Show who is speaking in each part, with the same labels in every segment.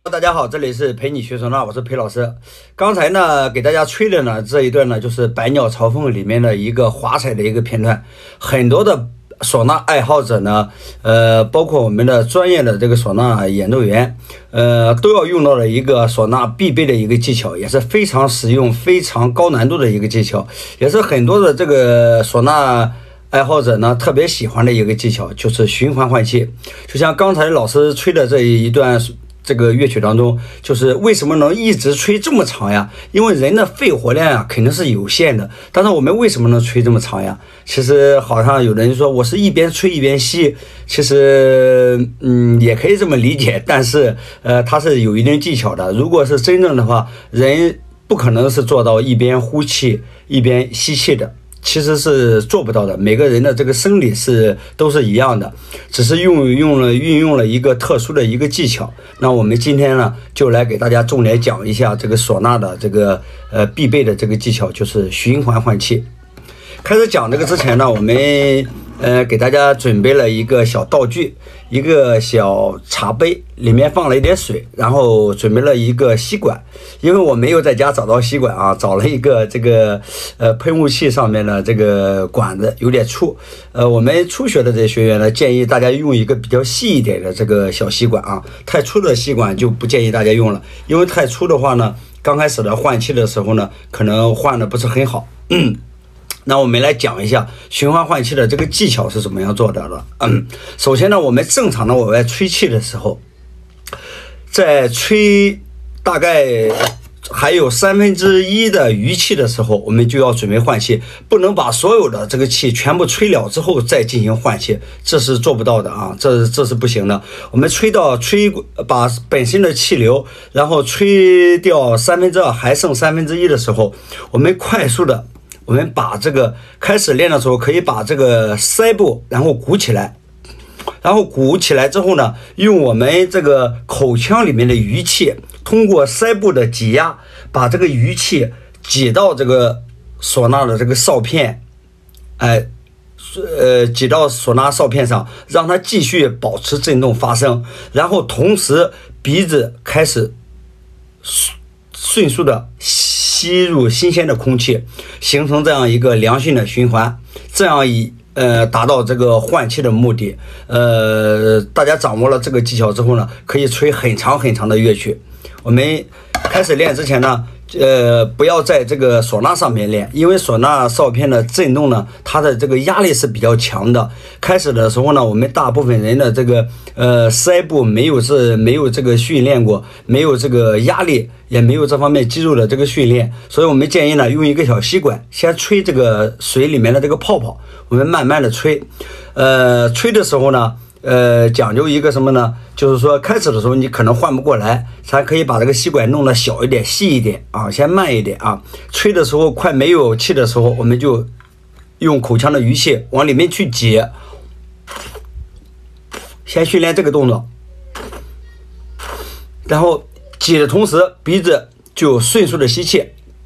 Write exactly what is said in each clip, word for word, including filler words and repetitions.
Speaker 1: 大家好，这里是陪你学唢呐，我是裴老师。刚才呢，给大家吹的呢这一段呢，就是《百鸟朝凤》里面的一个华彩的一个片段。很多的唢呐爱好者呢，呃，包括我们的专业的这个唢呐演奏员，呃，都要用到的一个唢呐必备的一个技巧，也是非常实用、非常高难度的一个技巧，也是很多的这个唢呐爱好者呢特别喜欢的一个技巧，就是循环换气。就像刚才老师吹的这一段这个乐曲当中，就是为什么能一直吹这么长呀？因为人的肺活量啊肯定是有限的，但是我们为什么能吹这么长呀？其实好像有人说我是一边吹一边吸，其实嗯也可以这么理解，但是呃它是有一定技巧的。如果是真正的话，人不可能是做到一边呼气一边吸气的。其实是做不到的，每个人的这个生理是都是一样的，只是用用了运用了一个特殊的一个技巧。那我们今天呢，就来给大家重点讲一下这个唢呐的这个呃必备的这个技巧，就是循环换气。开始讲这个之前呢，我们呃给大家准备了一个小道具，一个小茶杯，里面放了一点水，然后准备了一个吸管。因为我没有在家找到吸管啊，找了一个这个呃喷雾器上面的这个管子有点粗，呃我们初学的这些学员呢，建议大家用一个比较细一点的这个小吸管啊，太粗的吸管就不建议大家用了，因为太粗的话呢，刚开始的换气的时候呢，可能换的不是很好。嗯那我们来讲一下循环换气的这个技巧是怎么样做到的。嗯，首先呢，我们正常的往外吹气的时候，在吹大概还有三分之一的余气的时候，我们就要准备换气，不能把所有的这个气全部吹了之后再进行换气，这是做不到的啊，这这是不行的。我们吹到吹把本身的气流，然后吹掉三分之二，还剩三分之一的时候，我们快速的。我们把这个开始练的时候，可以把这个腮部然后鼓起来，然后鼓起来之后呢，用我们这个口腔里面的余气，通过腮部的挤压，把这个余气挤到这个唢呐的这个哨片，哎，呃，挤到唢呐哨片上，让它继续保持振动发声，然后同时鼻子开始迅速的吸入新鲜的空气，形成这样一个良性的循环，这样以呃达到这个换气的目的。呃，大家掌握了这个技巧之后呢，可以吹很长很长的乐曲。我们开始练之前呢，呃，不要在这个唢呐上面练，因为唢呐哨片的震动呢，它的这个压力是比较强的。开始的时候呢，我们大部分人的这个呃腮部没有是没有这个训练过，没有这个压力，也没有这方面肌肉的这个训练，所以我们建议呢，用一个小吸管，先吹这个水里面的这个泡泡，我们慢慢的吹。呃，吹的时候呢。呃，讲究一个什么呢？就是说开始的时候你可能换不过来，咱可以把这个吸管弄得小一点、细一点啊，先慢一点啊。吹的时候快没有气的时候，我们就用口腔的余气往里面去挤，先训练这个动作，然后挤的同时鼻子就迅速的吸气。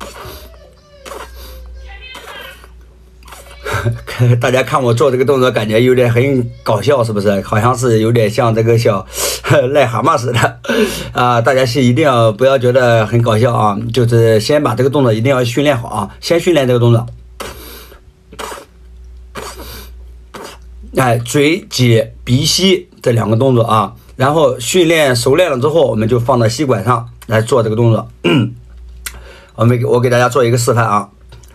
Speaker 1: 大家看我做这个动作，感觉有点很搞笑，是不是？好像是有点像这个小癞蛤蟆似的啊！大家是一定要不要觉得很搞笑啊！就是先把这个动作一定要训练好啊！先训练这个动作，哎，嘴挤鼻吸这两个动作啊，然后训练熟练了之后，我们就放到吸管上来做这个动作。我们我给大家做一个示范啊。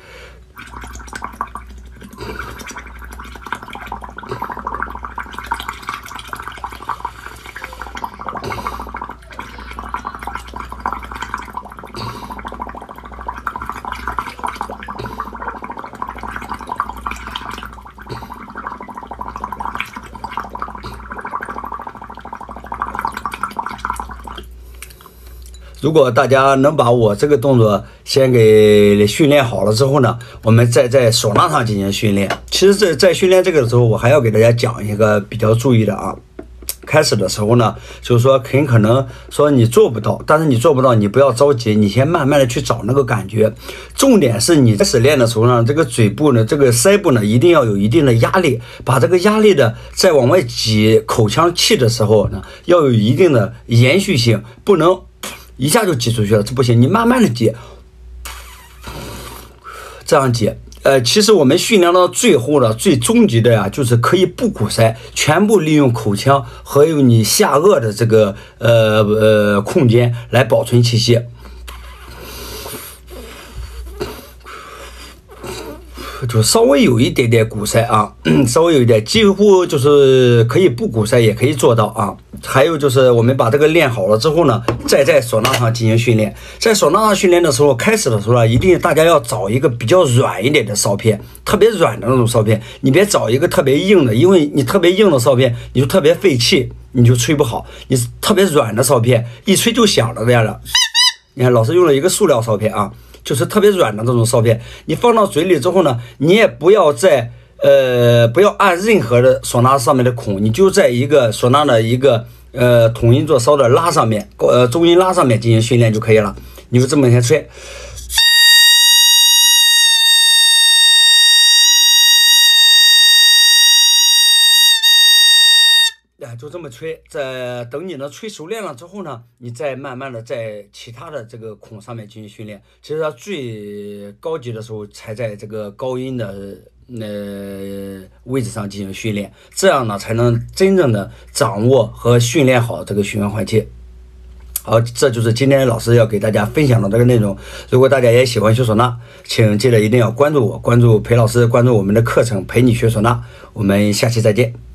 Speaker 1: 如果大家能把我这个动作先给训练好了之后呢，我们再在唢呐上进行训练。其实在在训练这个的时候，我还要给大家讲一个比较注意的啊。 开始的时候呢，就是说很可能说你做不到，但是你做不到，你不要着急，你先慢慢的去找那个感觉。重点是你开始练的时候呢，这个嘴部呢，这个腮部呢，一定要有一定的压力，把这个压力的在往外挤口腔气的时候呢，要有一定的延续性，不能一下就挤出去了，这不行，你慢慢的挤，这样挤。呃，其实我们训练到最后呢，最终极的呀，就是可以不鼓腮，全部利用口腔和有你下颚的这个呃呃空间来保存气息。就稍微有一点点鼓腮啊，稍微有一点，几乎就是可以不鼓腮也可以做到啊。还有就是我们把这个练好了之后呢，再在唢呐上进行训练。在唢呐上训练的时候，开始的时候呢，一定大家要找一个比较软一点的哨片，特别软的那种哨片，你别找一个特别硬的，因为你特别硬的哨片，你就特别费气，你就吹不好。你特别软的哨片，一吹就响了这样的。你看，老师用了一个塑料哨片啊。就是特别软的这种哨片，你放到嘴里之后呢，你也不要在呃不要按任何的唢呐上面的孔，你就在一个唢呐的一个呃统音座烧的拉上面，呃中音拉上面进行训练就可以了。你就这么先吹，哎，就这么吹。在等你呢吹熟练了之后呢，你再慢慢的在其他的这个孔上面进行训练。其实它最高级的时候才在这个高音的呃位置上进行训练，这样呢才能真正的掌握和训练好这个循环换气。好，这就是今天老师要给大家分享的这个内容。如果大家也喜欢学唢呐，请记得一定要关注我，关注裴老师，关注我们的课程，陪你学唢呐。我们下期再见。